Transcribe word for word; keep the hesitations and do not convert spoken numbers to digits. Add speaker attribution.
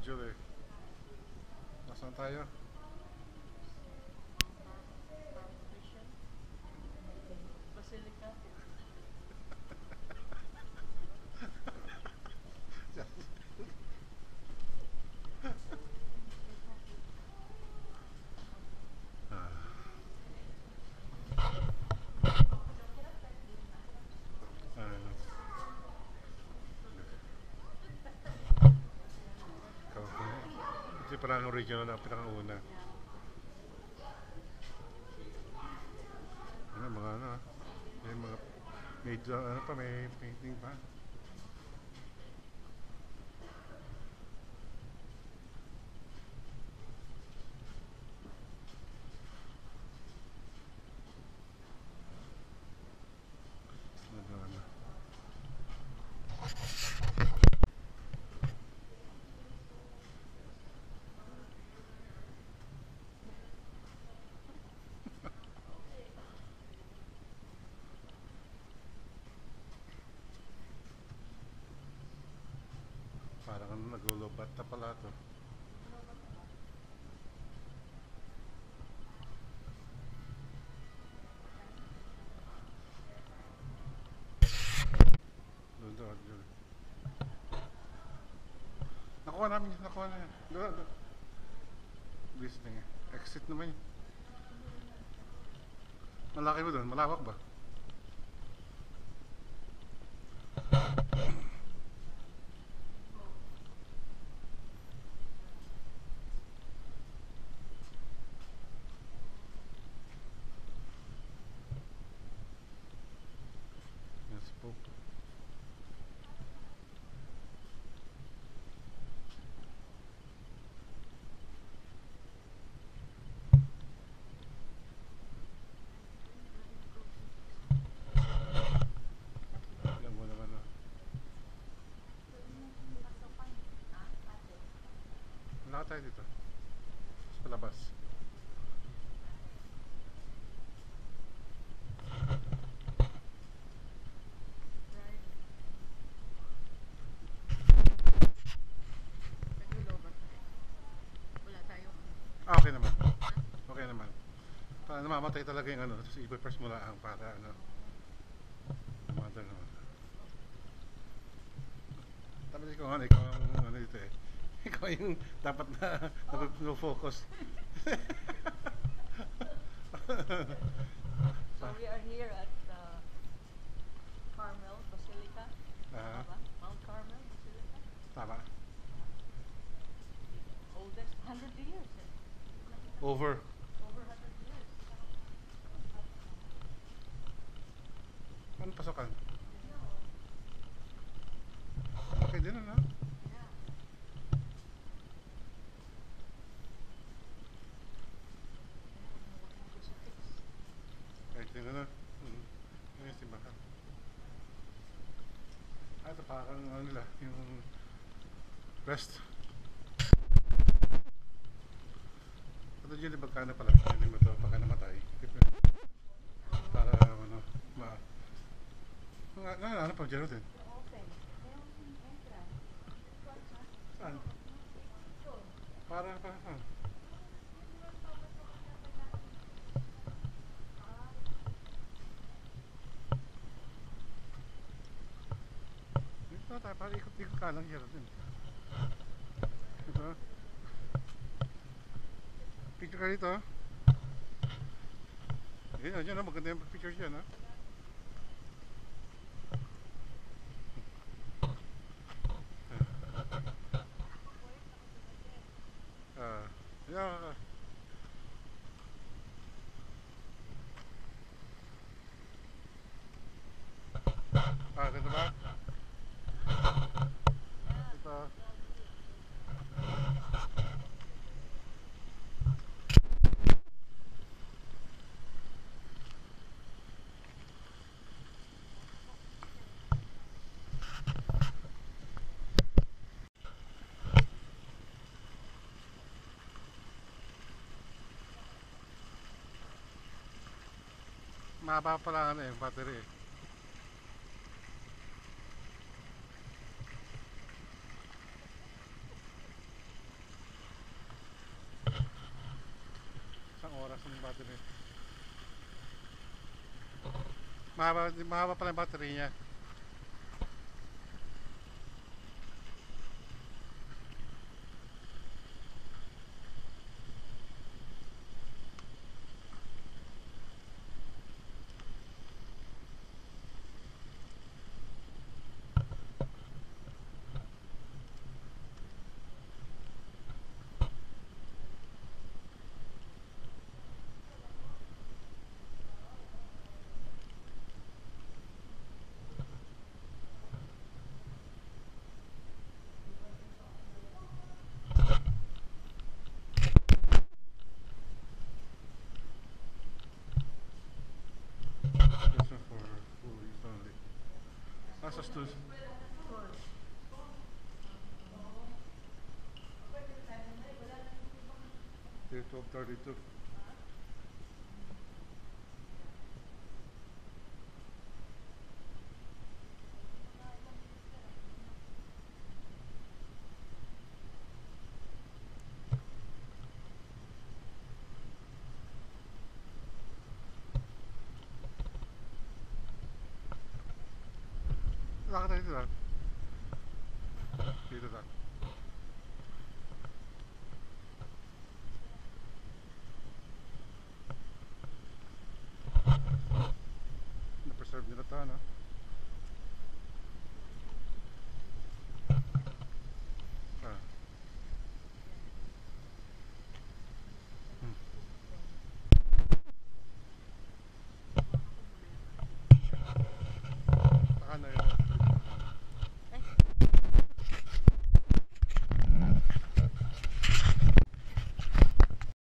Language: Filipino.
Speaker 1: Arjun eh. Nasaan tayo?
Speaker 2: Basilica.
Speaker 1: Ano? Ito yung parang original na pinakauna. Ano, mga ano ah. May mga, may, ano pa, may painting pa. Ano, ano. Parang ano, naglulubat na pala to. Doon doon, doon. Nakuha namin yun, nakuha na yan. Doon, doon. Bis na nga. Exit naman yun. Malaki ba doon? Malawak ba? Yes po. Alam mo naman ah. Wala ka tayo dito. Sa palabas.
Speaker 2: Wala tayo.
Speaker 1: Ah, okay naman. Okay naman. Para namamatay talaga yung ano. Tapos i-press mo lang para ano. Namatay naman. Tapos ikaw ano, ikaw ang ano dito eh. Ikaw yung dapat na na-focus.
Speaker 2: So we are here at uh, Carmel Basilica.
Speaker 1: Ah,
Speaker 2: Tama ba? Mount Carmel Basilica.
Speaker 1: tama.
Speaker 2: Oldest, one hundred years. Eh.
Speaker 1: Over.
Speaker 2: Over one hundred years.
Speaker 1: Ano pasokan? Okay din ano?
Speaker 2: Yeah.
Speaker 1: Kahit yung ano. Mm. Yung yung simbahan. Ah, ito parang ano nila. Yung rest. Ito dyan yung pagkana pala. Hindi mo ito pagka namatay. Para ano. Ma... Nga, nga, ano pag dyan din? Saan? Para, para saan? Dito tayo, para ikot-ikot ka lang dyan din. Diba? Picture ka dito. Ayan, dyan, oh, maganda yung picture dyan, ha? Ah, yeah. Ah, ganda ba? Ito. Mahaba pala ano eh, battery eh. yung battery. Mahaba, mahaba pala yung battery niya. This one for full use only. Nasa stu twelve thirty-two. Lakad tayo dito lang. Dito lang. Na-preserve nila ito, ano?